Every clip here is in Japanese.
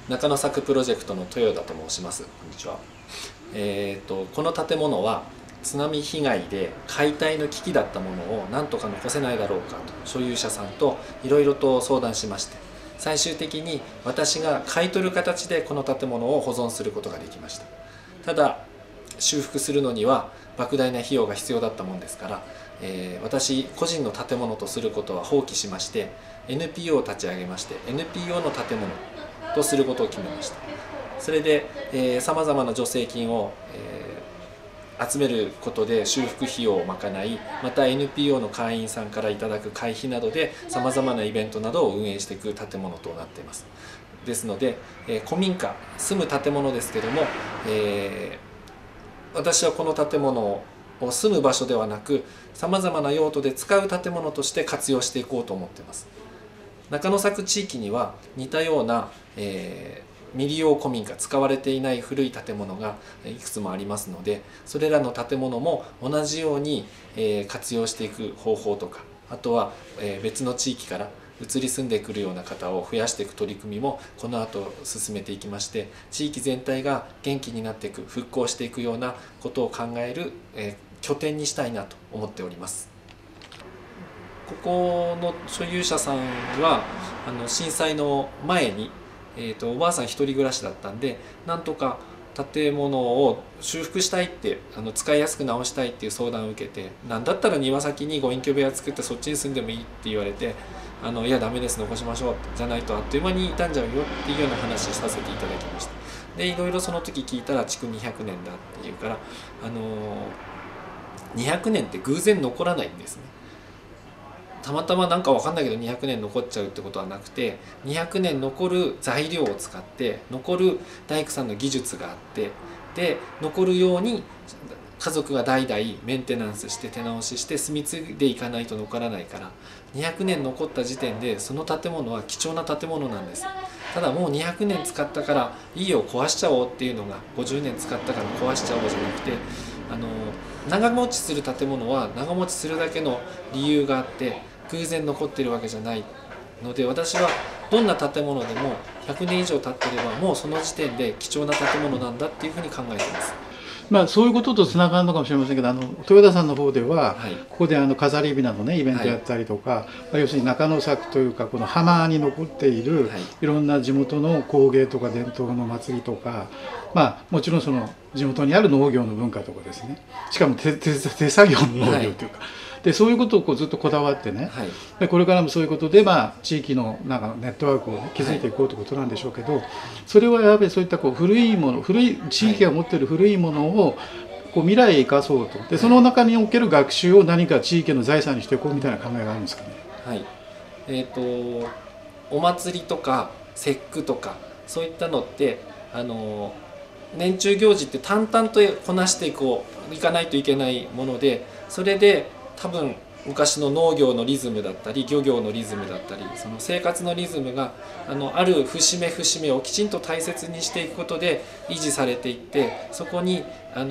中野作プロジェクトの豊田と申します。こんにちは。この建物は津波被害で解体の危機だったものを何とか残せないだろうかと所有者さんといろいろと相談しまして、最終的に私が買い取る形でこの建物を保存することができました。ただ修復するのには莫大な費用が必要だったものですから、私個人の建物とすることは放棄しまして NPO を立ち上げまして NPO の建物とすることを決めました。それでさまざまな助成金を、集めることで修復費用を賄い、また NPO の会員さんからいただく会費などでさまざまなイベントなどを運営していく建物となっています。ですので、古民家住む建物ですけども、私はこの建物を住む場所ではなくさまざまな用途で使う建物として活用していこうと思っています。中野作地域には似たような、未利用古民家、使われていない古い建物がいくつもありますので、それらの建物も同じように活用していく方法とか、あとは別の地域から移り住んでくるような方を増やしていく取り組みもこの後進めていきまして、地域全体が元気になっていく、復興していくようなことを考える拠点にしたいなと思っております。ここの所有者さんは震災の前におばあさん一人暮らしだったんで、なんとか建物を修復したいって、使いやすく直したいっていう相談を受けて、なんだったら庭先にご隠居部屋作ってそっちに住んでもいいって言われて、いやダメです、残しましょう、じゃないとあっという間に傷んじゃうよっていうような話させていただきました。でいろいろその時聞いたら築200年だっていうから、200年って偶然残らないんですね。たまたまなんか分かんないけど200年残っちゃうってことはなくて、200年残る材料を使って残る大工さんの技術があって、で残るように家族が代々メンテナンスして手直しして住み継いでいかないと残らないから、200年残った時点でその建物は貴重な建物なんです。ただもう200年使ったからいいよ壊しちゃおうっていうのが、50年使ったから壊しちゃおうじゃなくて、長持ちする建物は長持ちするだけの理由があって偶然残ってるわけじゃないので、私はどんな建物でも100年以上経ってればもうその時点で貴重な建物なんだっていうふうに考えています。 そういうこととつながるのかもしれませんけど、豊田さんの方では、 はい、 ここで飾り火などねイベントやったりとか、要するに中野作というかこの浜に残っている、いろんな地元の工芸とか伝統の祭りとか、もちろんその地元にある農業の文化とかですね、しかも手作業の農業というか、でそういうことをずっとこだわってね、でこれからもそういうことで、地域のなんかネットワークを、築いていこうということなんでしょうけど、それはやっぱりそういった古いもの、古い地域が持っている古いものを未来へ生かそうと、でその中における学習を何か地域の財産にしていこうみたいな考えがあるんですかね。 はい、お祭りとか節句とかそういったのって年中行事って淡々とこなしていかないといけないもので、それで多分昔の農業のリズムだったり漁業のリズムだったり、その生活のリズムがある節目節目をきちんと大切にしていくことで維持されていって、そこに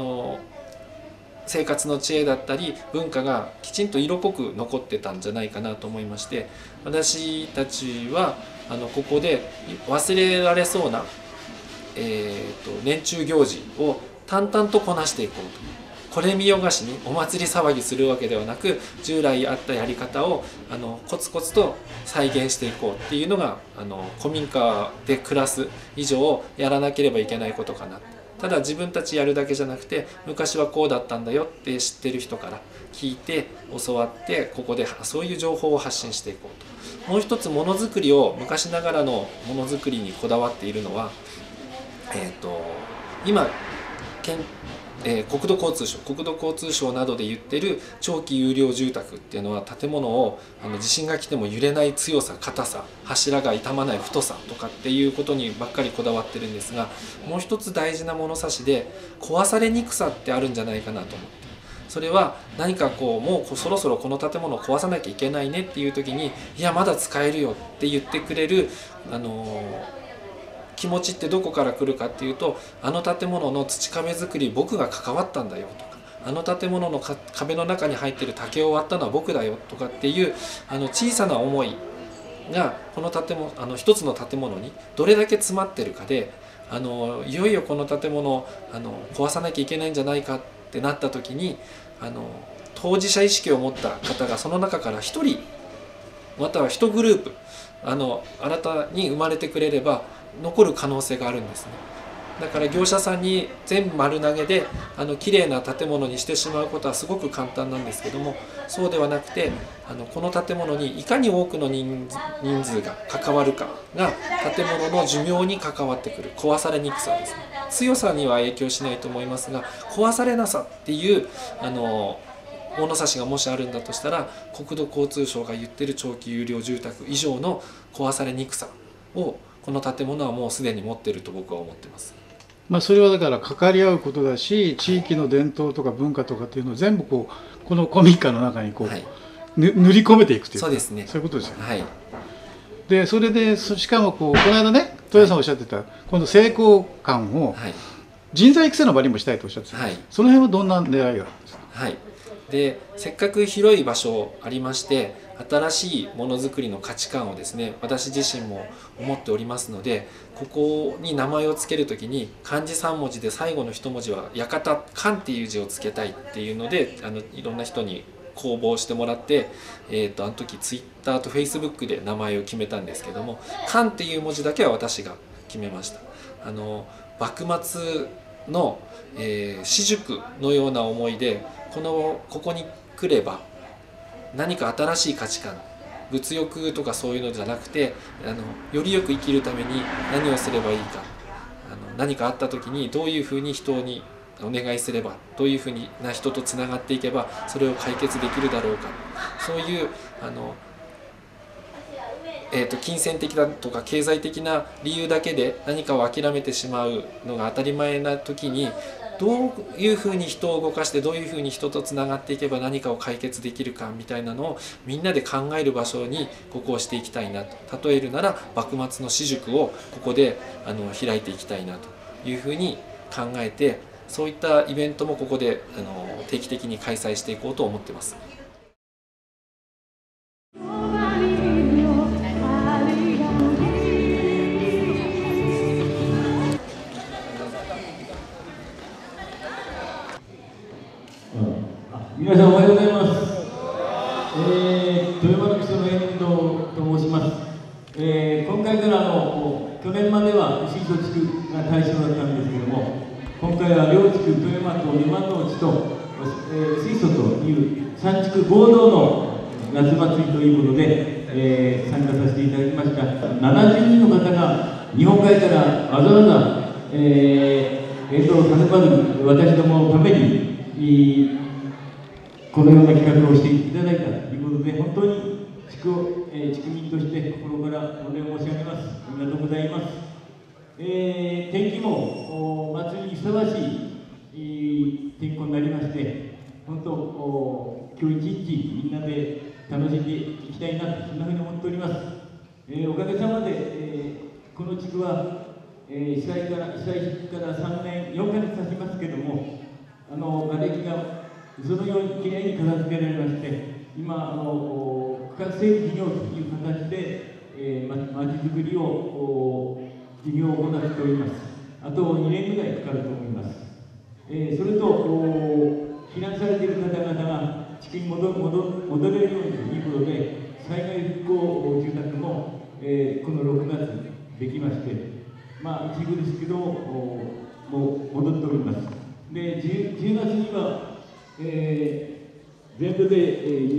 生活の知恵だったり文化がきちんと色濃く残ってたんじゃないかなと思いまして、私たちはここで忘れられそうな、年中行事を淡々とこなしていこうと。これ見よがしにお祭り騒ぎするわけではなく、従来あったやり方をコツコツと再現していこうっていうのが古民家で暮らす以上やらなければいけないことかな。ただ自分たちやるだけじゃなくて、昔はこうだったんだよって知ってる人から聞いて教わって、ここでそういう情報を発信していこうと。もう一つものづくりを、昔ながらのものづくりにこだわっているのは、今国土交通省などで言ってる長期有料住宅っていうのは、建物を地震が来ても揺れない強さ、硬さ、柱が傷まない太さとかっていうことにばっかりこだわってるんですが、もう一つ大事な物差しで壊されにくさってあるんじゃないかなと思って、それは何かもうそろそろこの建物を壊さなきゃいけないねっていう時に、いやまだ使えるよって言ってくれる気持ちってどこから来るかっていうと、建物の土壁作り僕が関わったんだよとか、建物の壁の中に入ってる竹を割ったのは僕だよとかっていう小さな思いがこの建物一つの建物にどれだけ詰まってるかでいよいよこの建物壊さなきゃいけないんじゃないかってなった時に当事者意識を持った方がその中から1人または1グループ新たに生まれてくれれば残る可能性があるんですね。だから業者さんに全部丸投げで綺麗な建物にしてしまうことはすごく簡単なんですけども、そうではなくてこの建物にいかに多くの人数が関わるかが建物の寿命に関わってくる。壊されにくさですね。強さには影響しないと思いますが、壊されなさっていう物差しがもしあるんだとしたら、国土交通省が言ってる長期有料住宅以上の壊されにくさをこの建物はもうすでに持っていると僕は思ってます。 それはだから関わり合うことだし、地域の伝統とか文化とかっていうのを全部この古民家の中にはい、 塗り込めていくというか、 そうですね、 そういうことですよね。 はい、 でそれでしかもこの間ね豊さんおっしゃってた、この成功感を人材育成の場にもしたいとおっしゃってた、 はい、 その辺はどんな狙いがあるんですか？ はい、でせっかく広い場所ありまして、新しいものづくりの価値観をですね、私自身も思っておりますので、ここに名前を付けるときに漢字3文字で最後の1文字は館、館っていう字を付けたいっていうのでいろんな人に公募してもらって、あの時ツイッターとフェイスブックで名前を決めたんですけども、館っていう文字だけは私が決めました。幕末の、私塾のような思いでここに来れば何か新しい価値観、物欲とかそういうのじゃなくてよりよく生きるために何をすればいいか、何かあった時にどういうふうに人にお願いすれば、どういうふうな人とつながっていけばそれを解決できるだろうか、そういう金銭的だとか経済的な理由だけで何かを諦めてしまうのが当たり前な時に、どういうふうに人を動かしてどういうふうに人とつながっていけば何かを解決できるかみたいなのをみんなで考える場所にここをしていきたいなと。例えるなら幕末の私塾をここで開いていきたいなというふうに考えて、そういったイベントもここで定期的に開催していこうと思ってます。 皆さんおはようございます。豊丸基礎の遠藤と申します。今回から去年までは水素地区が対象だったんですけれども、今回は両地区豊丸と沼の地と、水素という3地区合同の夏祭りということで、参加させていただきました。70人の方が日本海からわざわざ、遠藤さねばる私どものためにこのような企画をしていただいたということで、本当に地区民として心からお礼を申し上げます。ありがとうございます。天気も祭りにふさわしい天候になりまして、本当、今日一日みんなで楽しんでいきたいなと、そんなふうに思っております。おかげさまで、この地区は、被災から3年4ヶ月経ちますけれども、瓦礫がそのようにきれいに片付けられまして、今区画整備事業という形で、まちづくりを事業を行っております。あと2年ぐらいかかると思います。それと避難されている方々が地区に戻れるようにということで、災害復興住宅も、この6月できまして、一部ですけどもう戻っております。で 10月には全部で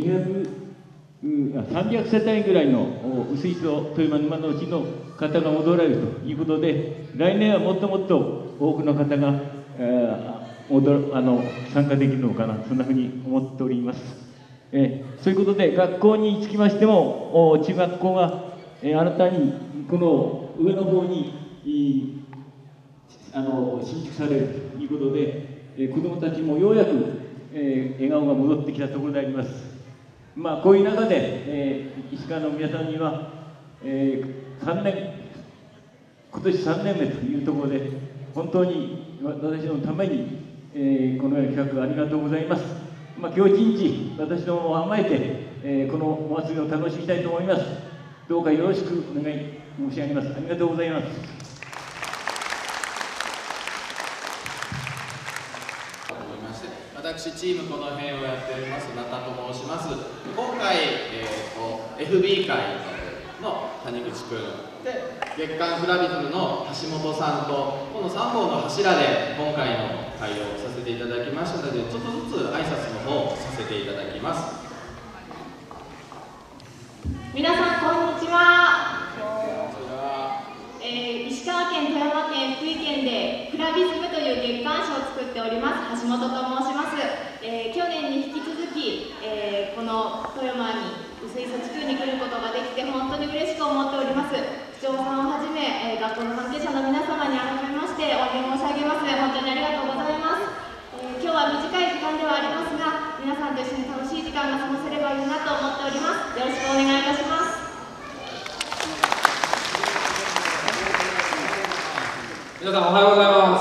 300世帯ぐらいの薄磯豊間沼のうちの方が戻られるということで、来年はもっともっと多くの方が、参加できるのかな、そんなふうに思っております。そういうことで、学校につきましても、中学校が、新たにこの上の方に新築されるということで、子どもたちもようやく笑顔が戻ってきたところであります。こういう中で、石川の皆さんには、今年3年目というところで、本当に私のために、このような企画ありがとうございます。今日一日、私どもを甘えて、このお祭りを楽しみたいと思います。 どうかよろしくお願い申し上げます。ありがとうございます。 私チームこの辺をやっております中と申します。今回、FB 会の谷口くんで月刊フラビズムの橋本さんとこの3本の柱で今回の会をさせていただきましたので、ちょっとずつ挨拶の方をさせていただきます。 皆さんこんにちは。石川県、富山県、福井県でフラビズムという月刊誌を作っております橋本と申します。去年に引き続き、この富山に薄磯地区に来ることができて本当に嬉しく思っております。区長さんをはじめ、学校の関係者の皆様に改めましてお礼申し上げます。本当にありがとうございます。今日は短い時間ではありますが、皆さんと一緒に楽しい時間が過ごせればいいなと思っております。よろしくお願いいたします。 皆さんおはようございます。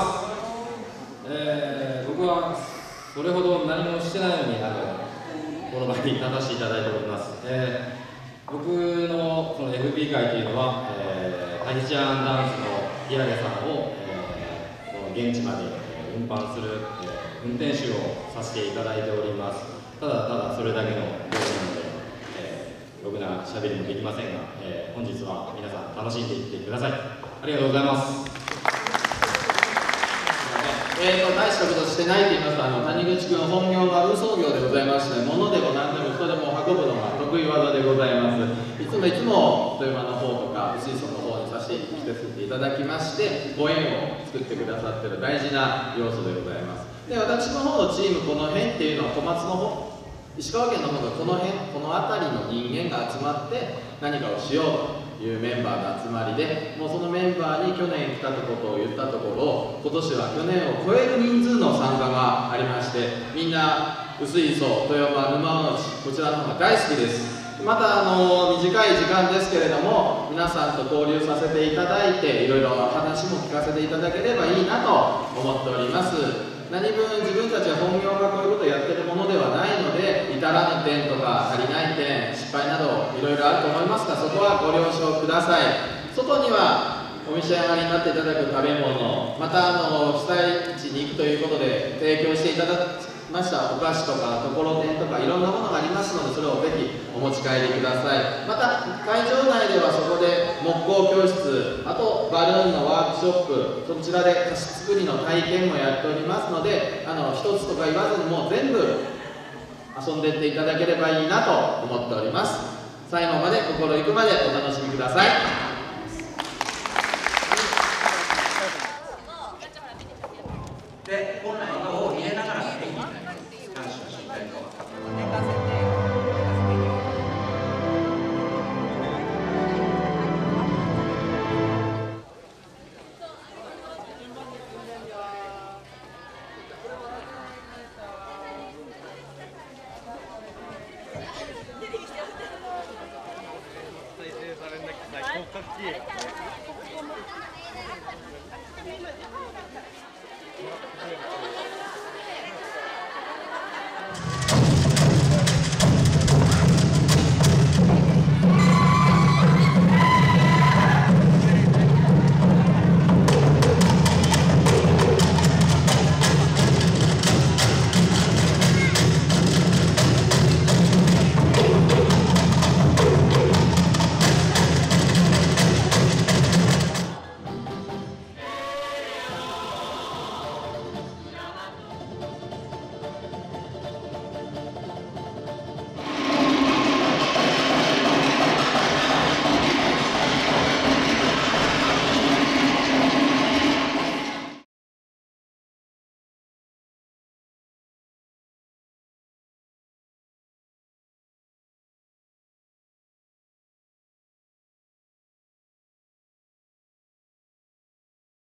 僕はそれほど何もしてないのにこの場に立たせていただいております。僕のこの FB 会というのは、タヒチアンダンスのギラゲさんを、この現地まで運搬する、運転手をさせていただいております。ただただそれだけの業務なので、ろくな喋りもできませんが、本日は皆さん楽しんでいってください。ありがとうございます。 大したことしてないと言いますと、谷口君本業が運送業でございまして、物でも何でも人でも運ぶのが得意技でございます。いつも富山の方とか薄磯の方にさせていただきまして、ご縁を作ってくださっている大事な要素でございます。で、私の方のチームこの辺っていうのは小松の方、石川県の方がこの辺、この辺りの人間が集まって何かをしようというメンバーの集まりで、もうそのメンバーに去年来たことを言ったところ、今年は去年を超える人数の参加がありまして、みんな薄磯、富山、沼之内、こちらの方が大好きです。また短い時間ですけれども、皆さんと交流させていただいて、いろいろ話も聞かせていただければいいなと思っております。何分自分たちは本業がこういうことをやってるものではないので、至らぬ点とか足りない点、失敗などいろいろあると思いますが、そこはご了承ください。外にはお召し上がりになっていただく食べ物、また被災地に行くということで提供していただきましたお菓子とかところてんとかいろんなものがありますので、それをぜひお持ち帰りください。また会場内ではそこで木工教室、あとバルーンのワークショップ、そちらで菓子作りの体験もやっておりますので、一つとか言わずにもう全部遊んでいっていただければいいなと思っております。最後まで心ゆくまでお楽しみください。 で、本来のを入れながら演技になります。感謝したいと思います。 はい。